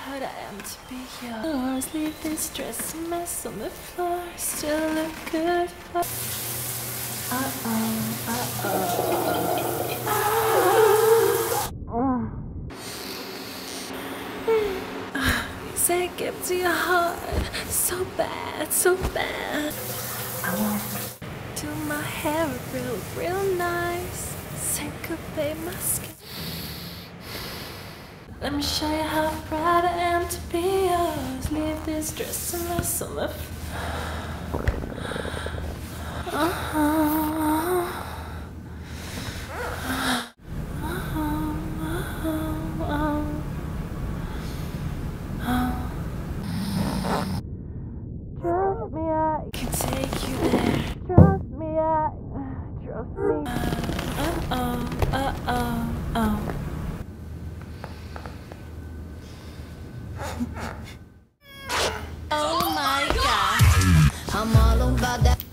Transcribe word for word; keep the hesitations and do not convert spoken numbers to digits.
proud I am to be yours. Leave this dress a mess on the floor. Still look good. Uh-oh, uh-oh. Say it gets to your heart. So bad, so bad. I want to do my hair real, real nice. Syncopate my skin. Let me show you how proud I am to be yours. Leave this dress a mess on the floor. Uh-huh. Trust me, I can take you there. Trust me, I, trust me. Uh-oh, uh-oh, oh. Oh my God, I'm all about that.